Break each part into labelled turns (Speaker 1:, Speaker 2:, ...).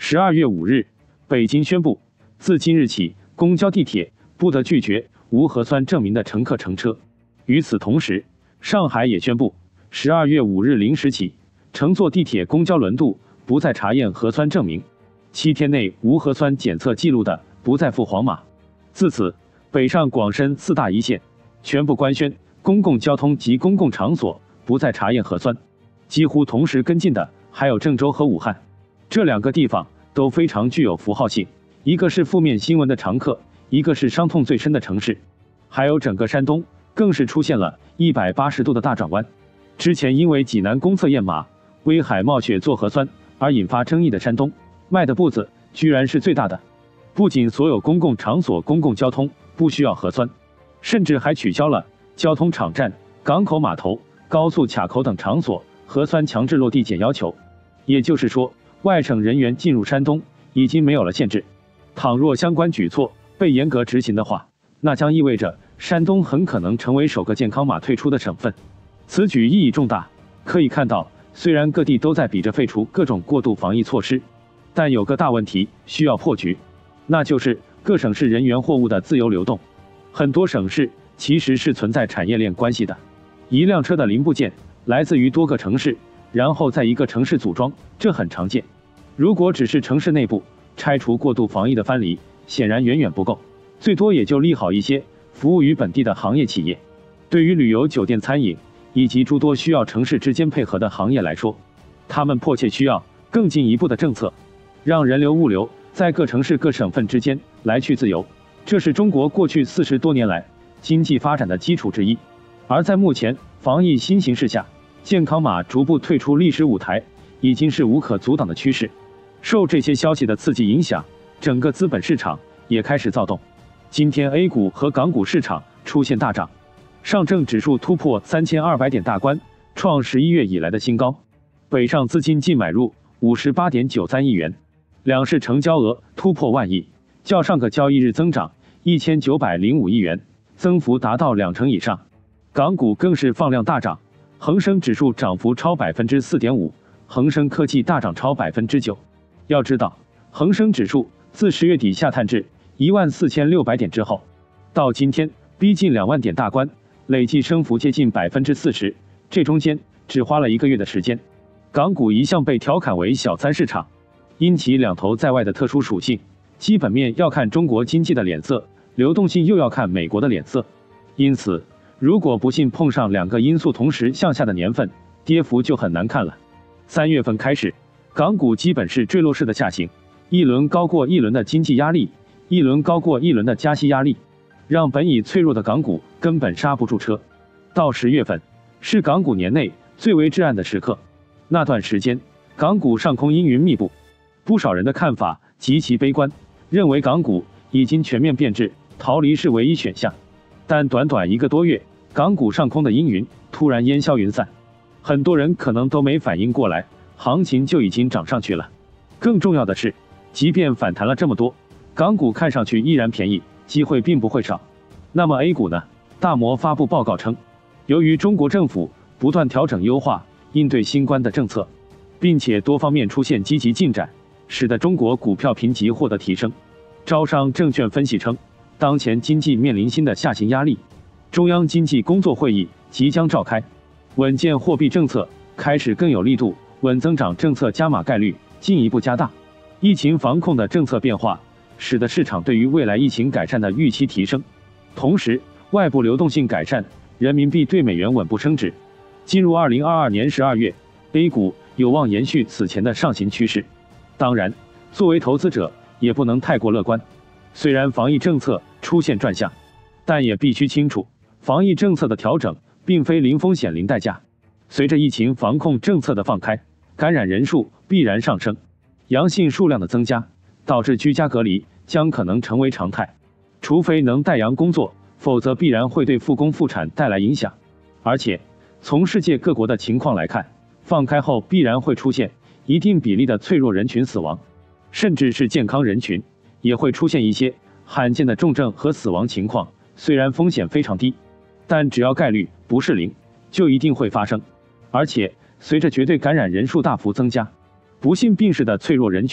Speaker 1: 12月5日，北京宣布，自今日起，公交、地铁不得拒绝无核酸证明的乘客乘车。与此同时，上海也宣布，12月5日0时起，乘坐地铁、公交轮渡不再查验核酸证明，7天内无核酸检测记录的不再付黄码。自此，北上广深4大一线全部官宣，公共交通及公共场所不再查验核酸。几乎同时跟进的还有郑州和武汉，这2个地方都非常具有符号性，一个是负面新闻的常客，一个是伤痛最深的城市。还有整个山东更是出现了180度的大转弯。之前因为济南公测验码威海冒血做核酸而引发争议的山东，迈的步子居然是最大的。不仅所有公共场所、公共交通不需要核酸，甚至还取消了交通场站、港口码头、高速卡口等场所核酸强制落地检要求。也就是说，外省人员进入山东已经没有了限制。倘若相关举措被严格执行的话，那将意味着山东很可能成为首个健康码退出的省份。此举意义重大。可以看到，虽然各地都在比着废除各种过度防疫措施，但有个大问题需要破局，那就是各省市人员货物的自由流动。很多省市其实是存在产业链关系的，一辆车的零部件来自于多个城市，然后在一个城市组装，这很常见。如果只是城市内部拆除过度防疫的藩篱，显然远远不够，最多也就利好一些服务于本地的行业企业。对于旅游、酒店、餐饮以及诸多需要城市之间配合的行业来说，他们迫切需要更进一步的政策，让人流、物流在各城市、各省份之间来去自由。这是中国过去40多年来经济发展的基础之一。而在目前防疫新形势下，健康码逐步退出历史舞台已经是无可阻挡的趋势。受这些消息的刺激影响，整个资本市场也开始躁动。今天 A 股和港股市场出现大涨，上证指数突破3200点大关，创11月以来的新高。北上资金净买入58.93亿元，两市成交额突破万亿，较上个交易日增长1905亿元，增幅达到2成以上。港股更是放量大涨，恒生指数涨幅超4.5%，恒生科技大涨超9%。要知道，恒生指数自10月底下探至14600点之后，到今天逼近2万点大关，累计升幅接近40%，这中间只花了1个月的时间。港股一向被调侃为小三市场，因其两头在外的特殊属性，基本面要看中国经济的脸色，流动性又要看美国的脸色。因此，如果不幸碰上2个因素同时向下的年份，跌幅就很难看了。3月份开始，港股基本是坠落式的下行，一轮高过一轮的经济压力，一轮高过一轮的加息压力，让本已脆弱的港股根本刹不住车。到10月份，是港股年内最为至暗的时刻。那段时间，港股上空阴云密布，不少人的看法极其悲观，认为港股已经全面变质，逃离是唯一选项。但短短1个多月，港股上空的阴云突然烟消云散，很多人可能都没反应过来，行情就已经涨上去了。更重要的是，即便反弹了这么多，港股看上去依然便宜，机会并不会少。那么 A 股呢？大摩发布报告称，由于中国政府不断调整优化应对新冠的政策，并且多方面出现积极进展，使得中国股票评级获得提升。招商证券分析称，当前经济面临新的下行压力，中央经济工作会议即将召开，稳健货币政策开始更有力度，稳增长政策加码概率进一步加大。疫情防控的政策变化，使得市场对于未来疫情改善的预期提升，同时外部流动性改善，人民币对美元稳步升值。进入2022年12月 ，A 股有望延续此前的上行趋势。当然，作为投资者也不能太过乐观。虽然防疫政策出现转向，但也必须清楚，防疫政策的调整并非零风险零代价。随着疫情防控政策的放开，感染人数必然上升，阳性数量的增加，导致居家隔离将可能成为常态。除非能带阳工作，否则必然会对复工复产带来影响。而且，从世界各国的情况来看，放开后必然会出现一定比例的脆弱人群死亡，甚至是健康人群也会出现一些罕见的重症和死亡情况。虽然风险非常低，但只要概率不是0，就一定会发生。而且，随着绝对感染人数大幅增加，不幸病逝的脆弱人群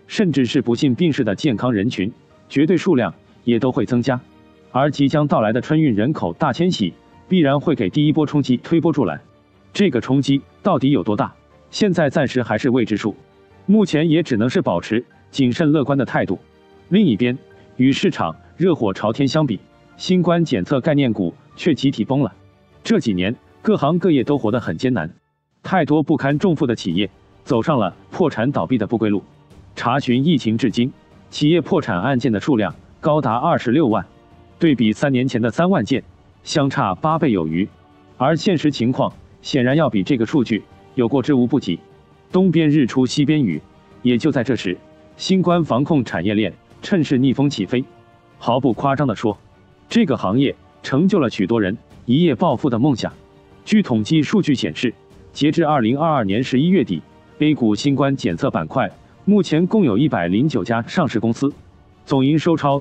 Speaker 1: 甚至是不幸病逝的健康人群，绝对数量也都会增加。而即将到来的春运人口大迁徙，必然会给第一波冲击推波助澜。这个冲击到底有多大，现在暂时还是未知数，目前也只能是保持谨慎乐观的态度。另一边，与市场热火朝天相比，新冠检测概念股却集体崩了。这几年各行各业都活得很艰难，太多不堪重负的企业走上了破产倒闭的不归路。查询疫情至今，企业破产案件的数量高达26万，对比3年前的3万件，相差8倍有余。而现实情况显然要比这个数据有过之无不及。东边日出西边雨，也就在这时，新冠防控产业链趁势逆风起飞。毫不夸张地说，这个行业成就了许多人一夜暴富的梦想。据统计数据显示，截至2022年11月底 ，A 股新冠检测板块目前共有109家上市公司，总营收超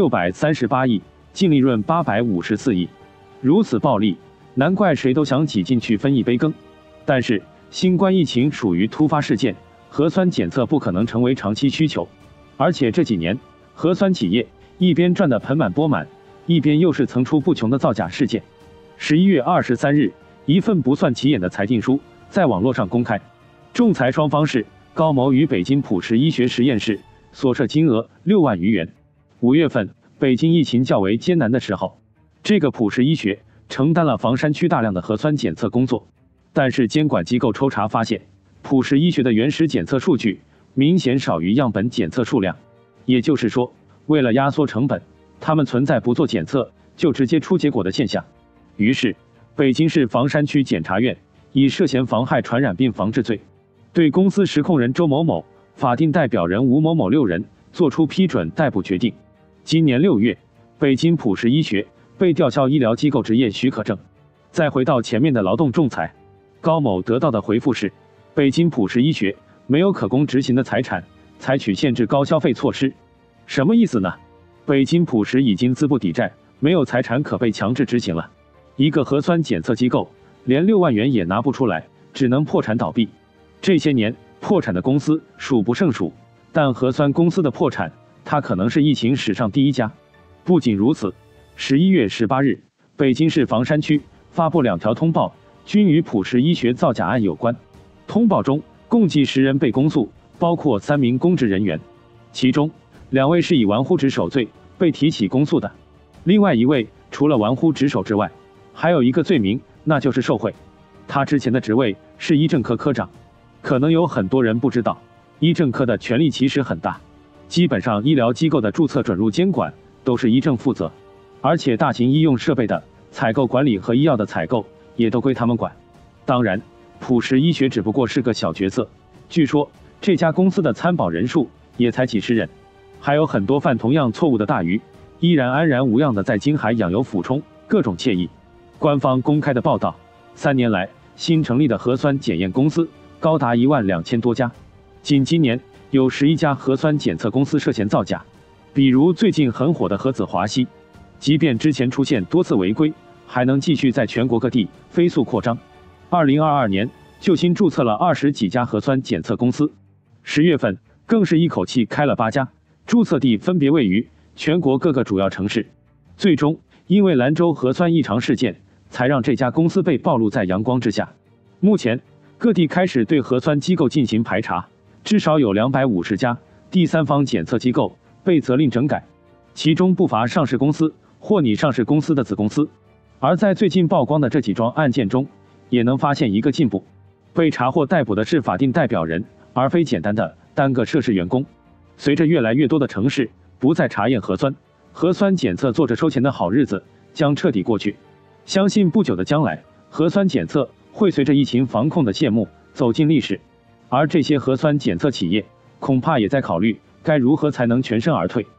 Speaker 1: 3638亿，净利润854亿。如此暴利，难怪谁都想挤进去分一杯羹。但是，新冠疫情属于突发事件，核酸检测不可能成为长期需求。而且这几年，核酸企业一边赚得盆满钵满，一边又是层出不穷的造假事件。11月23日，一份不算起眼的裁定书在网络上公开，仲裁双方是高某与北京普时医学实验室，所涉金额6万余元。5月份，北京疫情较为艰难的时候，这个普时医学承担了房山区大量的核酸检测工作，但是监管机构抽查发现，普时医学的原始检测数据明显少于样本检测数量，也就是说，为了压缩成本，他们存在不做检测就直接出结果的现象。于是，北京市房山区检察院以涉嫌妨害传染病防治罪，对公司实控人周某某、法定代表人吴某某6人作出批准逮捕决定。今年6月，北京普时医学被吊销医疗机构执业许可证。再回到前面的劳动仲裁，高某得到的回复是，北京普时医学没有可供执行的财产，采取限制高消费措施。什么意思呢？北京普时已经资不抵债，没有财产可被强制执行了。一个核酸检测机构连6万元也拿不出来，只能破产倒闭。这些年破产的公司数不胜数，但核酸公司的破产，它可能是疫情史上第一家。不仅如此，11月18日，北京市房山区发布2条通报，均与普时医学造假案有关。通报中共计10人被公诉，包括3名公职人员，其中2位是以玩忽职守罪被提起公诉的，另外1位除了玩忽职守之外，还有一个罪名，那就是受贿。他之前的职位是医政科科长。可能有很多人不知道，医政科的权力其实很大，基本上医疗机构的注册准入监管都是医政负责，而且大型医用设备的采购管理和医药的采购也都归他们管。当然，普时医学只不过是个小角色，据说这家公司的参保人数也才几十人，还有很多犯同样错误的大鱼依然安然无恙的在京海养油俯冲，各种惬意。官方公开的报道，3年来新成立的核酸检验公司高达12000多家，仅今年有11家核酸检测公司涉嫌造假。比如最近很火的核子华西，即便之前出现多次违规，还能继续在全国各地飞速扩张。2022年就新注册了20几家核酸检测公司，10月份更是一口气开了8家，注册地分别位于全国各个主要城市。最终因为兰州核酸异常事件，才让这家公司被暴露在阳光之下。目前各地开始对核酸机构进行排查，至少有250家第三方检测机构被责令整改，其中不乏上市公司或拟上市公司的子公司。而在最近曝光的这几桩案件中，也能发现一个进步，被查获逮捕的是法定代表人，而非简单的单个涉事员工。随着越来越多的城市不再查验核酸，核酸检测坐着收钱的好日子将彻底过去。相信不久的将来，核酸检测会随着疫情防控的谢幕走进历史，而这些核酸检测企业恐怕也在考虑该如何才能全身而退。